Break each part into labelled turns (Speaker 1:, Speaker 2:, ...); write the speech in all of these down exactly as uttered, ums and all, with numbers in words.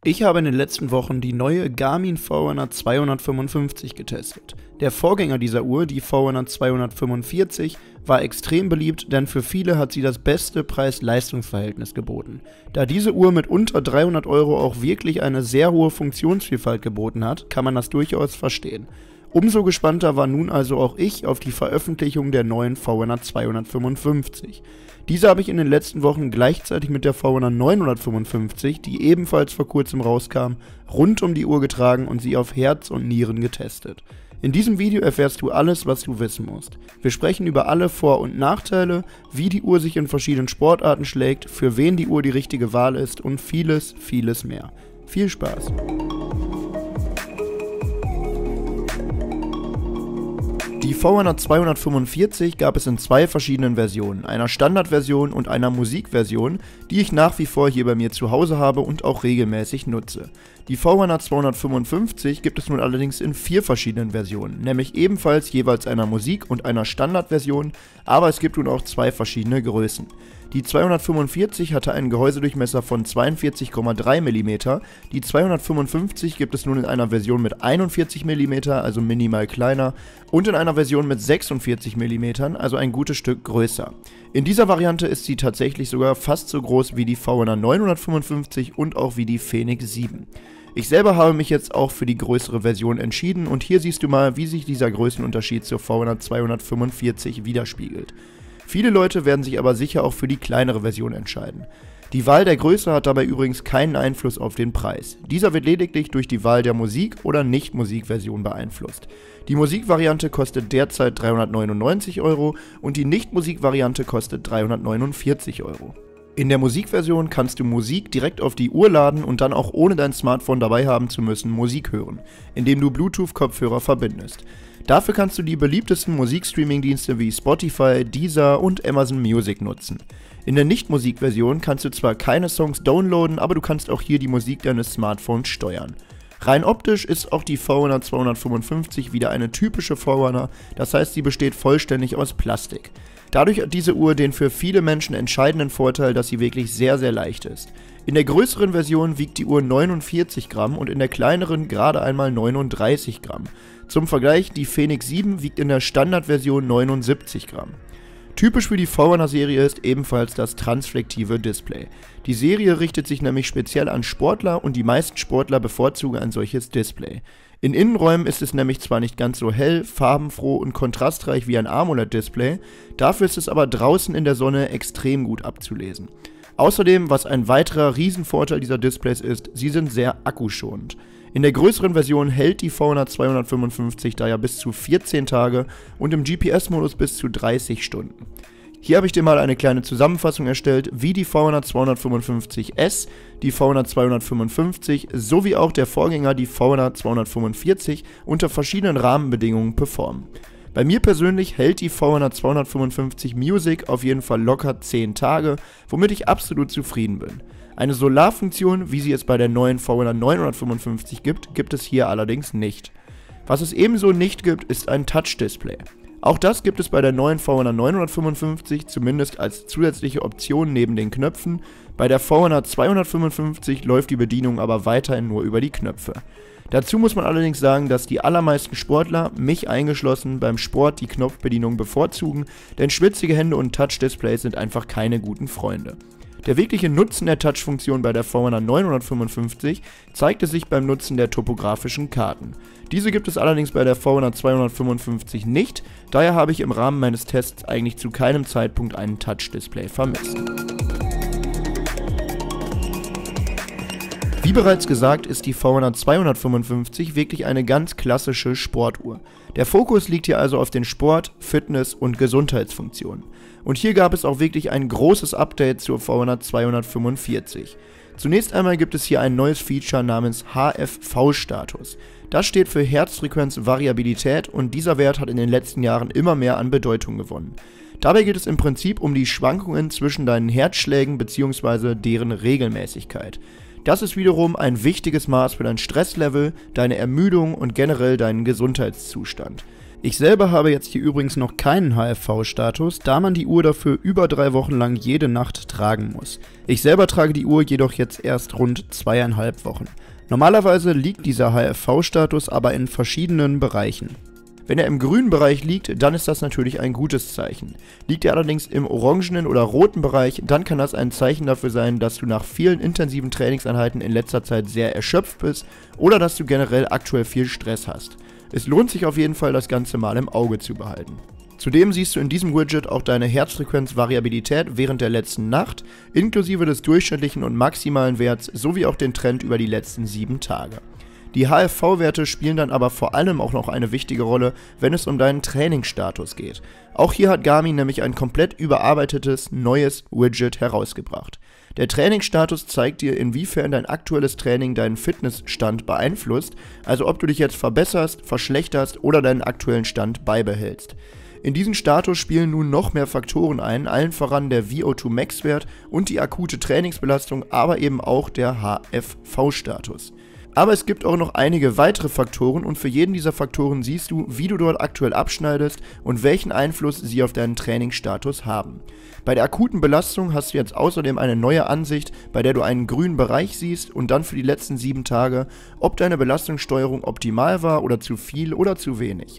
Speaker 1: Ich habe in den letzten Wochen die neue Garmin Forerunner zweihundertfünfundfünfzig getestet. Der Vorgänger dieser Uhr, die Forerunner zweihundertfünfundvierzig, war extrem beliebt, denn für viele hat sie das beste Preis-Leistungs-Verhältnis geboten. Da diese Uhr mit unter dreihundert Euro auch wirklich eine sehr hohe Funktionsvielfalt geboten hat, kann man das durchaus verstehen. Umso gespannter war nun also auch ich auf die Veröffentlichung der neuen Forerunner zweihundertfünfundfünfzig. Diese habe ich in den letzten Wochen gleichzeitig mit der Forerunner neunhundertfünfundfünfzig, die ebenfalls vor kurzem rauskam, rund um die Uhr getragen und sie auf Herz und Nieren getestet. In diesem Video erfährst du alles, was du wissen musst. Wir sprechen über alle Vor- und Nachteile, wie die Uhr sich in verschiedenen Sportarten schlägt, für wen die Uhr die richtige Wahl ist und vieles, vieles mehr. Viel Spaß! Die Forerunner zweihundertfünfundvierzig gab es in zwei verschiedenen Versionen, einer Standardversion und einer Musikversion, die ich nach wie vor hier bei mir zu Hause habe und auch regelmäßig nutze. Die Forerunner zweihundertfünfundfünfzig gibt es nun allerdings in vier verschiedenen Versionen, nämlich ebenfalls jeweils einer Musik- und einer Standardversion, aber es gibt nun auch zwei verschiedene Größen. Die zweihundertfünfundvierzig hatte einen Gehäusedurchmesser von zweiundvierzig Komma drei Millimeter, die zweihundertfünfundfünfzig gibt es nun in einer Version mit einundvierzig Millimeter, also minimal kleiner, und in einer Version mit sechsundvierzig Millimeter, also ein gutes Stück größer. In dieser Variante ist sie tatsächlich sogar fast so groß wie die Forerunner neunhundertfünfundfünfzig und auch wie die Fenix sieben. Ich selber habe mich jetzt auch für die größere Version entschieden und hier siehst du mal, wie sich dieser Größenunterschied zur Forerunner zweihundertfünfundvierzig widerspiegelt. Viele Leute werden sich aber sicher auch für die kleinere Version entscheiden. Die Wahl der Größe hat dabei übrigens keinen Einfluss auf den Preis. Dieser wird lediglich durch die Wahl der Musik- oder Nicht-Musik-Version beeinflusst. Die Musikvariante kostet derzeit dreihundertneunundneunzig Euro und die Nicht-Musik-Variante kostet dreihundertneunundvierzig Euro. In der Musikversion kannst du Musik direkt auf die Uhr laden und dann auch ohne dein Smartphone dabei haben zu müssen Musik hören, indem du Bluetooth-Kopfhörer verbindest. Dafür kannst du die beliebtesten Musikstreaming-Dienste wie Spotify, Deezer und Amazon Music nutzen. In der Nicht-Musik-Version kannst du zwar keine Songs downloaden, aber du kannst auch hier die Musik deines Smartphones steuern. Rein optisch ist auch die Forerunner zweihundertfünfundfünfzig wieder eine typische Forerunner, das heißt, sie besteht vollständig aus Plastik. Dadurch hat diese Uhr den für viele Menschen entscheidenden Vorteil, dass sie wirklich sehr, sehr leicht ist. In der größeren Version wiegt die Uhr neunundvierzig Gramm und in der kleineren gerade einmal neununddreißig Gramm. Zum Vergleich, die Fenix sieben wiegt in der Standardversion neunundsiebzig Gramm. Typisch für die Forerunner-Serie ist ebenfalls das transflektive Display. Die Serie richtet sich nämlich speziell an Sportler und die meisten Sportler bevorzugen ein solches Display. In Innenräumen ist es nämlich zwar nicht ganz so hell, farbenfroh und kontrastreich wie ein AMOLED-Display, dafür ist es aber draußen in der Sonne extrem gut abzulesen. Außerdem, was ein weiterer Riesenvorteil dieser Displays ist, sie sind sehr akkuschonend. In der größeren Version hält die Forerunner zweihundertfünfundfünfzig daher bis zu vierzehn Tage und im G P S-Modus bis zu dreißig Stunden. Hier habe ich dir mal eine kleine Zusammenfassung erstellt, wie die Forerunner zweihundertfünfundfünfzig S, die Forerunner zweihundertfünfundfünfzig sowie auch der Vorgänger, die Forerunner zweihundertfünfundvierzig, unter verschiedenen Rahmenbedingungen performen. Bei mir persönlich hält die Forerunner zweihundertfünfundfünfzig Music auf jeden Fall locker zehn Tage, womit ich absolut zufrieden bin. Eine Solarfunktion, wie sie es bei der neuen Forerunner neunhundertfünfundfünfzig gibt, gibt es hier allerdings nicht. Was es ebenso nicht gibt, ist ein Touch-Display. Auch das gibt es bei der neuen Forerunner neunhundertfünfundfünfzig, zumindest als zusätzliche Option neben den Knöpfen. Bei der Forerunner zweihundertfünfundfünfzig läuft die Bedienung aber weiterhin nur über die Knöpfe. Dazu muss man allerdings sagen, dass die allermeisten Sportler, mich eingeschlossen, beim Sport die Knopfbedienung bevorzugen, denn schwitzige Hände und Touch-Displays sind einfach keine guten Freunde. Der wirkliche Nutzen der Touch-Funktion bei der Forerunner neunhundertfünfundfünfzig zeigte sich beim Nutzen der topografischen Karten. Diese gibt es allerdings bei der Forerunner zweihundertfünfundfünfzig nicht, daher habe ich im Rahmen meines Tests eigentlich zu keinem Zeitpunkt einen Touch-Display vermisst. Wie bereits gesagt, ist die Forerunner zweihundertfünfundfünfzig wirklich eine ganz klassische Sportuhr. Der Fokus liegt hier also auf den Sport-, Fitness- und Gesundheitsfunktionen. Und hier gab es auch wirklich ein großes Update zur Forerunner zweihundertfünfundvierzig. Zunächst einmal gibt es hier ein neues Feature namens H F V-Status. Das steht für Herzfrequenzvariabilität und dieser Wert hat in den letzten Jahren immer mehr an Bedeutung gewonnen. Dabei geht es im Prinzip um die Schwankungen zwischen deinen Herzschlägen bzw. deren Regelmäßigkeit. Das ist wiederum ein wichtiges Maß für dein Stresslevel, deine Ermüdung und generell deinen Gesundheitszustand. Ich selber habe jetzt hier übrigens noch keinen H F V-Status, da man die Uhr dafür über drei Wochen lang jede Nacht tragen muss. Ich selber trage die Uhr jedoch jetzt erst rund zweieinhalb Wochen. Normalerweise liegt dieser H F V-Status aber in verschiedenen Bereichen. Wenn er im grünen Bereich liegt, dann ist das natürlich ein gutes Zeichen. Liegt er allerdings im orangenen oder roten Bereich, dann kann das ein Zeichen dafür sein, dass du nach vielen intensiven Trainingseinheiten in letzter Zeit sehr erschöpft bist oder dass du generell aktuell viel Stress hast. Es lohnt sich auf jeden Fall, das Ganze mal im Auge zu behalten. Zudem siehst du in diesem Widget auch deine Herzfrequenzvariabilität während der letzten Nacht, inklusive des durchschnittlichen und maximalen Werts, sowie auch den Trend über die letzten sieben Tage. Die H F V-Werte spielen dann aber vor allem auch noch eine wichtige Rolle, wenn es um deinen Trainingsstatus geht. Auch hier hat Garmin nämlich ein komplett überarbeitetes, neues Widget herausgebracht. Der Trainingsstatus zeigt dir, inwiefern dein aktuelles Training deinen Fitnessstand beeinflusst, also ob du dich jetzt verbesserst, verschlechterst oder deinen aktuellen Stand beibehältst. In diesen Status spielen nun noch mehr Faktoren ein, allen voran der V O zwei Max-Wert und die akute Trainingsbelastung, aber eben auch der H F V-Status. Aber es gibt auch noch einige weitere Faktoren und für jeden dieser Faktoren siehst du, wie du dort aktuell abschneidest und welchen Einfluss sie auf deinen Trainingsstatus haben. Bei der akuten Belastung hast du jetzt außerdem eine neue Ansicht, bei der du einen grünen Bereich siehst und dann für die letzten sieben Tage, ob deine Belastungssteuerung optimal war oder zu viel oder zu wenig.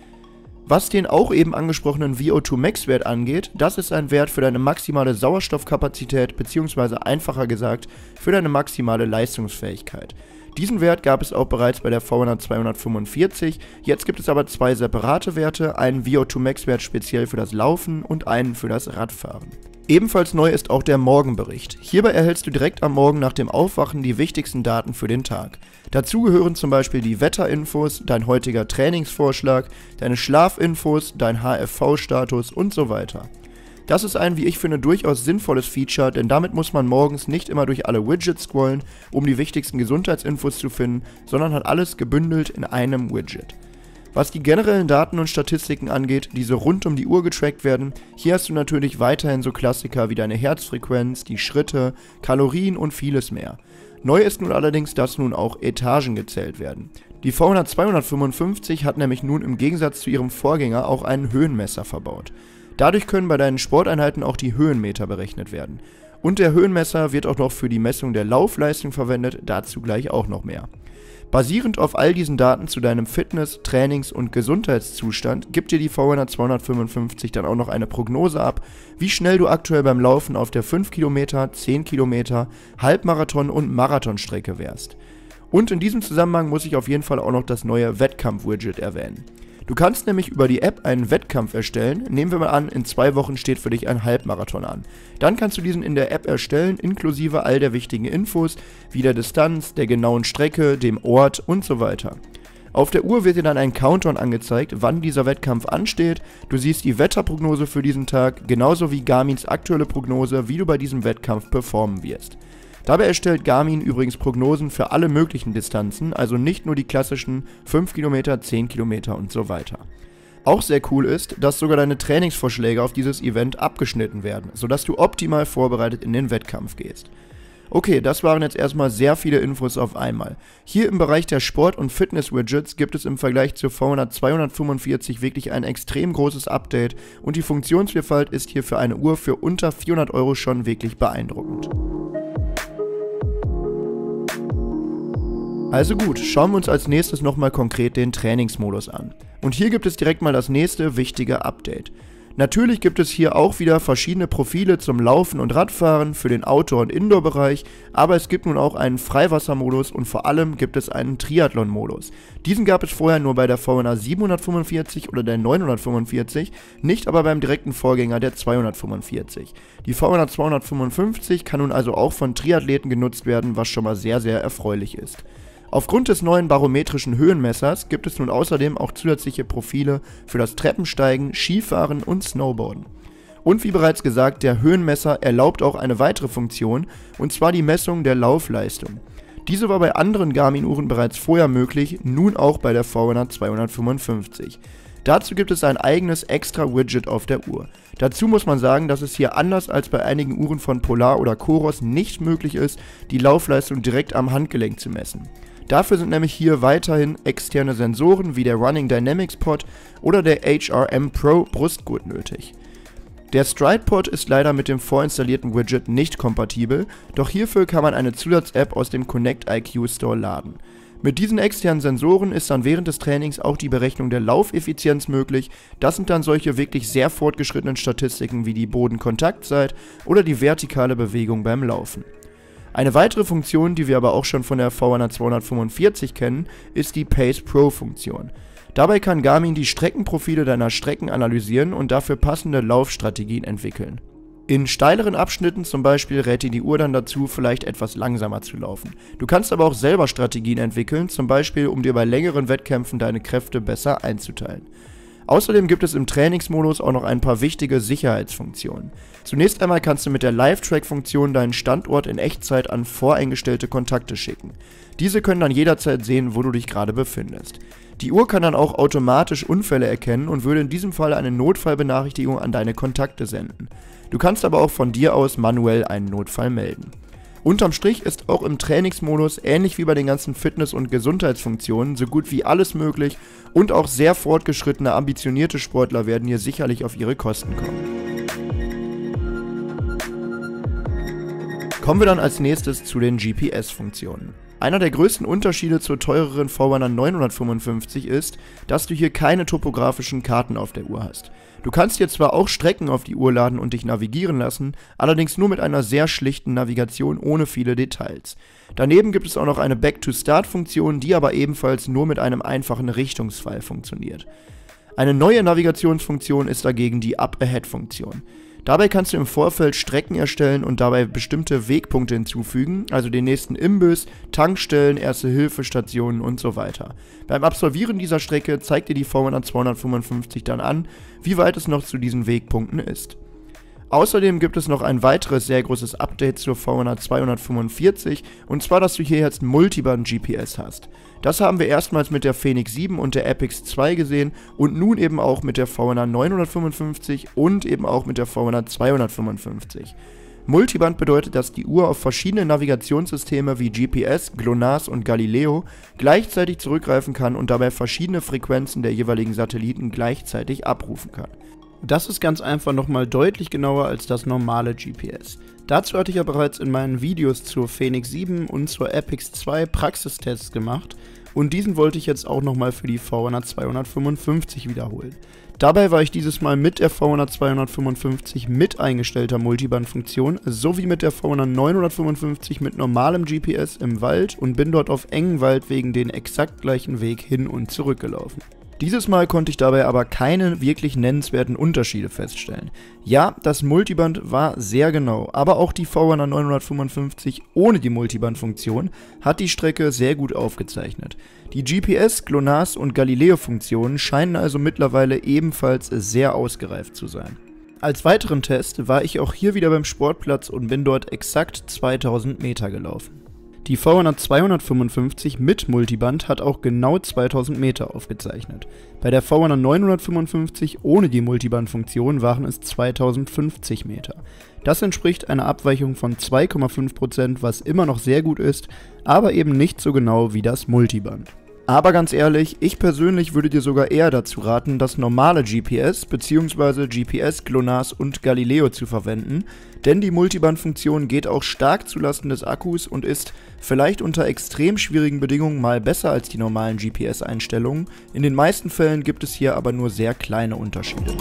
Speaker 1: Was den auch eben angesprochenen V O zwei Max-Wert angeht, das ist ein Wert für deine maximale Sauerstoffkapazität bzw. einfacher gesagt für deine maximale Leistungsfähigkeit. Diesen Wert gab es auch bereits bei der V H R zweihundertfünfundvierzig, jetzt gibt es aber zwei separate Werte, einen V O zwei Max-Wert speziell für das Laufen und einen für das Radfahren. Ebenfalls neu ist auch der Morgenbericht. Hierbei erhältst du direkt am Morgen nach dem Aufwachen die wichtigsten Daten für den Tag. Dazu gehören zum Beispiel die Wetterinfos, dein heutiger Trainingsvorschlag, deine Schlafinfos, dein H F V-Status und so weiter. Das ist ein, wie ich finde, durchaus sinnvolles Feature, denn damit muss man morgens nicht immer durch alle Widgets scrollen, um die wichtigsten Gesundheitsinfos zu finden, sondern hat alles gebündelt in einem Widget. Was die generellen Daten und Statistiken angeht, die so rund um die Uhr getrackt werden, hier hast du natürlich weiterhin so Klassiker wie deine Herzfrequenz, die Schritte, Kalorien und vieles mehr. Neu ist nun allerdings, dass nun auch Etagen gezählt werden. Die V H R zweihundertfünfundfünfzig hat nämlich nun im Gegensatz zu ihrem Vorgänger auch einen Höhenmesser verbaut. Dadurch können bei deinen Sporteinheiten auch die Höhenmeter berechnet werden. Und der Höhenmesser wird auch noch für die Messung der Laufleistung verwendet, dazu gleich auch noch mehr. Basierend auf all diesen Daten zu deinem Fitness-, Trainings- und Gesundheitszustand gibt dir die V H R zweihundertfünfundfünfzig dann auch noch eine Prognose ab, wie schnell du aktuell beim Laufen auf der fünf Kilometer, zehn Kilometer, Halbmarathon- und Marathonstrecke wärst. Und in diesem Zusammenhang muss ich auf jeden Fall auch noch das neue Wettkampf-Widget erwähnen. Du kannst nämlich über die App einen Wettkampf erstellen. Nehmen wir mal an, in zwei Wochen steht für dich ein Halbmarathon an. Dann kannst du diesen in der App erstellen, inklusive all der wichtigen Infos, wie der Distanz, der genauen Strecke, dem Ort und so weiter. Auf der Uhr wird dir dann ein Countdown angezeigt, wann dieser Wettkampf ansteht. Du siehst die Wetterprognose für diesen Tag, genauso wie Garmins aktuelle Prognose, wie du bei diesem Wettkampf performen wirst. Dabei erstellt Garmin übrigens Prognosen für alle möglichen Distanzen, also nicht nur die klassischen fünf Kilometer, zehn Kilometer und so weiter. Auch sehr cool ist, dass sogar deine Trainingsvorschläge auf dieses Event abgeschnitten werden, sodass du optimal vorbereitet in den Wettkampf gehst. Okay, das waren jetzt erstmal sehr viele Infos auf einmal. Hier im Bereich der Sport- und Fitness-Widgets gibt es im Vergleich zur V H R zweihundertfünfundvierzig wirklich ein extrem großes Update und die Funktionsvielfalt ist hier für eine Uhr für unter vierhundert Euro schon wirklich beeindruckend. Also gut, schauen wir uns als nächstes nochmal konkret den Trainingsmodus an. Und hier gibt es direkt mal das nächste wichtige Update. Natürlich gibt es hier auch wieder verschiedene Profile zum Laufen und Radfahren für den Outdoor- und Indoor-Bereich, aber es gibt nun auch einen Freiwassermodus und vor allem gibt es einen Triathlon-Modus. Diesen gab es vorher nur bei der V H R siebenhundertfünfundvierzig oder der neunhundertfünfundvierzig, nicht aber beim direkten Vorgänger der zweihundertfünfundvierzig. Die V H R zweihundertfünfundfünfzig kann nun also auch von Triathleten genutzt werden, was schon mal sehr, sehr erfreulich ist. Aufgrund des neuen barometrischen Höhenmessers gibt es nun außerdem auch zusätzliche Profile für das Treppensteigen, Skifahren und Snowboarden. Und wie bereits gesagt, der Höhenmesser erlaubt auch eine weitere Funktion, und zwar die Messung der Laufleistung. Diese war bei anderen Garmin-Uhren bereits vorher möglich, nun auch bei der V H R zweihundertfünfundfünfzig. Dazu gibt es ein eigenes extra Widget auf der Uhr. Dazu muss man sagen, dass es hier anders als bei einigen Uhren von Polar oder Coros nicht möglich ist, die Laufleistung direkt am Handgelenk zu messen. Dafür sind nämlich hier weiterhin externe Sensoren wie der Running Dynamics Pod oder der H R M Pro Brustgurt nötig. Der Stride Pod ist leider mit dem vorinstallierten Widget nicht kompatibel, doch hierfür kann man eine Zusatz-App aus dem Connect I Q Store laden. Mit diesen externen Sensoren ist dann während des Trainings auch die Berechnung der Laufeffizienz möglich. Das sind dann solche wirklich sehr fortgeschrittenen Statistiken wie die Bodenkontaktzeit oder die vertikale Bewegung beim Laufen. Eine weitere Funktion, die wir aber auch schon von der V H R zweihundertfünfundvierzig kennen, ist die Pace Pro Funktion. Dabei kann Garmin die Streckenprofile deiner Strecken analysieren und dafür passende Laufstrategien entwickeln. In steileren Abschnitten zum Beispiel rät dir die Uhr dann dazu, vielleicht etwas langsamer zu laufen. Du kannst aber auch selber Strategien entwickeln, zum Beispiel um dir bei längeren Wettkämpfen deine Kräfte besser einzuteilen. Außerdem gibt es im Trainingsmodus auch noch ein paar wichtige Sicherheitsfunktionen. Zunächst einmal kannst du mit der Live-Track-Funktion deinen Standort in Echtzeit an voreingestellte Kontakte schicken. Diese können dann jederzeit sehen, wo du dich gerade befindest. Die Uhr kann dann auch automatisch Unfälle erkennen und würde in diesem Fall eine Notfallbenachrichtigung an deine Kontakte senden. Du kannst aber auch von dir aus manuell einen Notfall melden. Unterm Strich ist auch im Trainingsmodus, ähnlich wie bei den ganzen Fitness- und Gesundheitsfunktionen, so gut wie alles möglich und auch sehr fortgeschrittene, ambitionierte Sportler werden hier sicherlich auf ihre Kosten kommen. Kommen wir dann als nächstes zu den G P S-Funktionen. Einer der größten Unterschiede zur teureren V H R neunhundertfünfundfünfzig ist, dass du hier keine topografischen Karten auf der Uhr hast. Du kannst hier zwar auch Strecken auf die Uhr laden und dich navigieren lassen, allerdings nur mit einer sehr schlichten Navigation ohne viele Details. Daneben gibt es auch noch eine Back-to-Start-Funktion, die aber ebenfalls nur mit einem einfachen Richtungspfeil funktioniert. Eine neue Navigationsfunktion ist dagegen die Up-Ahead-Funktion. Dabei kannst du im Vorfeld Strecken erstellen und dabei bestimmte Wegpunkte hinzufügen, also den nächsten Imbiss, Tankstellen, Erste-Hilfe-Stationen und so weiter. Beim Absolvieren dieser Strecke zeigt dir die V H R zweihundertfünfundfünfzig dann an, wie weit es noch zu diesen Wegpunkten ist. Außerdem gibt es noch ein weiteres sehr großes Update zur V H R zweihundertfünfundvierzig, und zwar, dass du hier jetzt Multiband-G P S hast. Das haben wir erstmals mit der Fenix sieben und der Epix zwei gesehen und nun eben auch mit der V H R neunhundertfünfundfünfzig und eben auch mit der V H R zweihundertfünfundfünfzig. Multiband bedeutet, dass die Uhr auf verschiedene Navigationssysteme wie G P S, GLONASS und Galileo gleichzeitig zurückgreifen kann und dabei verschiedene Frequenzen der jeweiligen Satelliten gleichzeitig abrufen kann. Das ist ganz einfach nochmal deutlich genauer als das normale G P S. Dazu hatte ich ja bereits in meinen Videos zur Fenix sieben und zur Epix zwei Praxistests gemacht und diesen wollte ich jetzt auch nochmal für die V H R zweihundertfünfundfünfzig wiederholen. Dabei war ich dieses Mal mit der V H R zweihundertfünfundfünfzig mit eingestellter Multiband-Funktion sowie mit der V H R neunhundertfünfundfünfzig mit normalem G P S im Wald und bin dort auf engen Waldwegen den exakt gleichen Weg hin und zurück gelaufen. Dieses Mal konnte ich dabei aber keine wirklich nennenswerten Unterschiede feststellen. Ja, das Multiband war sehr genau, aber auch die V H R neunhundertfünfundfünfzig ohne die Multiband-Funktion hat die Strecke sehr gut aufgezeichnet. Die G P S, GLONASS und Galileo-Funktionen scheinen also mittlerweile ebenfalls sehr ausgereift zu sein. Als weiteren Test war ich auch hier wieder beim Sportplatz und bin dort exakt zweitausend Meter gelaufen. Die V H R zweihundertfünfundfünfzig mit Multiband hat auch genau zweitausend Meter aufgezeichnet. Bei der V H R neunhundertfünfundfünfzig ohne die Multiband-Funktion waren es zweitausendfünfzig Meter. Das entspricht einer Abweichung von zwei Komma fünf Prozent, was immer noch sehr gut ist, aber eben nicht so genau wie das Multiband. Aber ganz ehrlich, ich persönlich würde dir sogar eher dazu raten, das normale G P S bzw. G P S, GLONASS und Galileo zu verwenden, denn die Multiband-Funktion geht auch stark zulasten des Akkus und ist vielleicht unter extrem schwierigen Bedingungen mal besser als die normalen G P S-Einstellungen. In den meisten Fällen gibt es hier aber nur sehr kleine Unterschiede.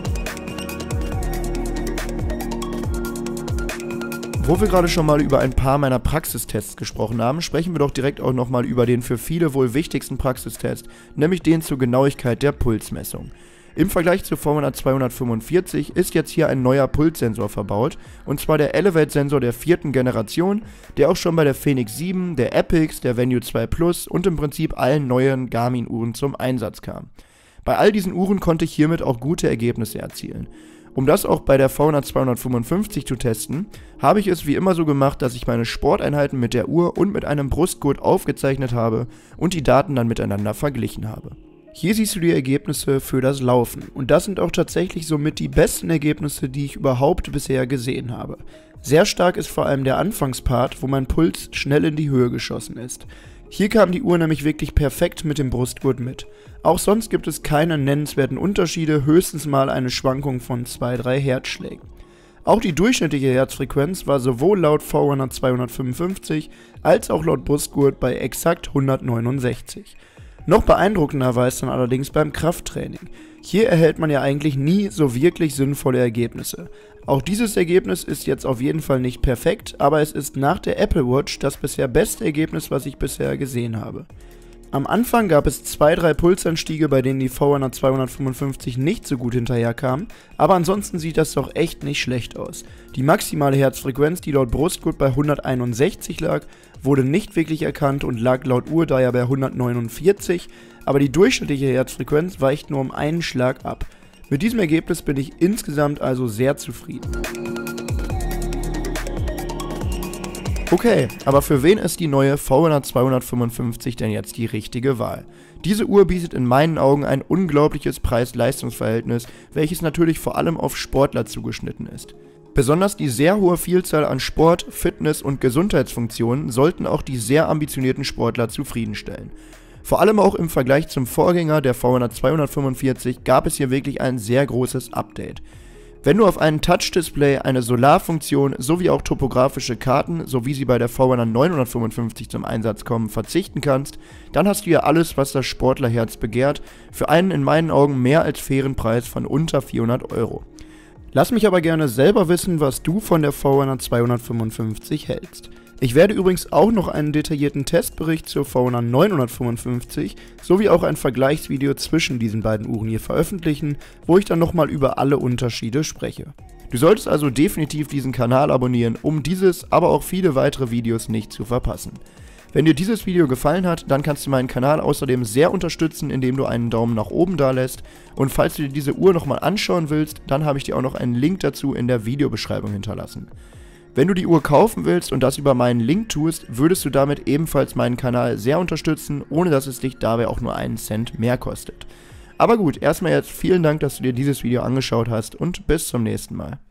Speaker 1: Wo wir gerade schon mal über ein paar meiner Praxistests gesprochen haben, sprechen wir doch direkt auch nochmal über den für viele wohl wichtigsten Praxistest, nämlich den zur Genauigkeit der Pulsmessung. Im Vergleich zur V H R zweihundertfünfundvierzig ist jetzt hier ein neuer Pulssensor verbaut, und zwar der Elevate-Sensor der vierten Generation, der auch schon bei der Fenix sieben, der Epix, der Venue zwei Plus und im Prinzip allen neuen Garmin-Uhren zum Einsatz kam. Bei all diesen Uhren konnte ich hiermit auch gute Ergebnisse erzielen. Um das auch bei der V H R zweihundertfünfundfünfzig zu testen, habe ich es wie immer so gemacht, dass ich meine Sporteinheiten mit der Uhr und mit einem Brustgurt aufgezeichnet habe und die Daten dann miteinander verglichen habe. Hier siehst du die Ergebnisse für das Laufen und das sind auch tatsächlich somit die besten Ergebnisse, die ich überhaupt bisher gesehen habe. Sehr stark ist vor allem der Anfangspart, wo mein Puls schnell in die Höhe geschossen ist. Hier kam die Uhr nämlich wirklich perfekt mit dem Brustgurt mit. Auch sonst gibt es keine nennenswerten Unterschiede, höchstens mal eine Schwankung von zwei bis drei Herzschlägen. Auch die durchschnittliche Herzfrequenz war sowohl laut Forerunner zweihundertfünfundfünfzig als auch laut Brustgurt bei exakt hundertneunundsechzig. Noch beeindruckender war es dann allerdings beim Krafttraining. Hier erhält man ja eigentlich nie so wirklich sinnvolle Ergebnisse. Auch dieses Ergebnis ist jetzt auf jeden Fall nicht perfekt, aber es ist nach der Apple Watch das bisher beste Ergebnis, was ich bisher gesehen habe. Am Anfang gab es zwei bis drei Pulsanstiege, bei denen die Forerunner zweihundertfünfundfünfzig nicht so gut hinterherkam, aber ansonsten sieht das doch echt nicht schlecht aus. Die maximale Herzfrequenz, die laut Brustgurt bei hunderteinundsechzig lag, wurde nicht wirklich erkannt und lag laut Uhr daher bei hundertneunundvierzig, aber die durchschnittliche Herzfrequenz weicht nur um einen Schlag ab. Mit diesem Ergebnis bin ich insgesamt also sehr zufrieden. Okay, aber für wen ist die neue Forerunner zweihundertfünfundfünfzig denn jetzt die richtige Wahl? Diese Uhr bietet in meinen Augen ein unglaubliches Preis-Leistungs-Verhältnis, welches natürlich vor allem auf Sportler zugeschnitten ist. Besonders die sehr hohe Vielzahl an Sport-, Fitness- und Gesundheitsfunktionen sollten auch die sehr ambitionierten Sportler zufriedenstellen. Vor allem auch im Vergleich zum Vorgänger der Forerunner zweihundertfünfundvierzig gab es hier wirklich ein sehr großes Update. Wenn du auf einen Touch-Display, eine Solarfunktion sowie auch topografische Karten, so wie sie bei der Forerunner neunhundertfünfundfünfzig zum Einsatz kommen, verzichten kannst, dann hast du ja alles, was das Sportlerherz begehrt, für einen in meinen Augen mehr als fairen Preis von unter vierhundert Euro. Lass mich aber gerne selber wissen, was du von der Forerunner zweihundertfünfundfünfzig hältst. Ich werde übrigens auch noch einen detaillierten Testbericht zur Forerunner neunhundertfünfundfünfzig sowie auch ein Vergleichsvideo zwischen diesen beiden Uhren hier veröffentlichen, wo ich dann nochmal über alle Unterschiede spreche. Du solltest also definitiv diesen Kanal abonnieren, um dieses, aber auch viele weitere Videos nicht zu verpassen. Wenn dir dieses Video gefallen hat, dann kannst du meinen Kanal außerdem sehr unterstützen, indem du einen Daumen nach oben da lässt. Und falls du dir diese Uhr nochmal anschauen willst, dann habe ich dir auch noch einen Link dazu in der Videobeschreibung hinterlassen. Wenn du die Uhr kaufen willst und das über meinen Link tust, würdest du damit ebenfalls meinen Kanal sehr unterstützen, ohne dass es dich dabei auch nur einen Cent mehr kostet. Aber gut, erstmal jetzt vielen Dank, dass du dir dieses Video angeschaut hast und bis zum nächsten Mal.